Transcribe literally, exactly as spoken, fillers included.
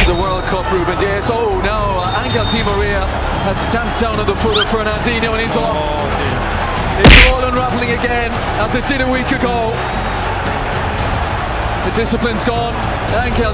the World Cup, Ruben Diaz. Oh no, Angel Di Maria has stamped down on the foot of Fernandinho and he's off. Oh, it's all unravelling again as it did a week ago. The discipline's gone. Angel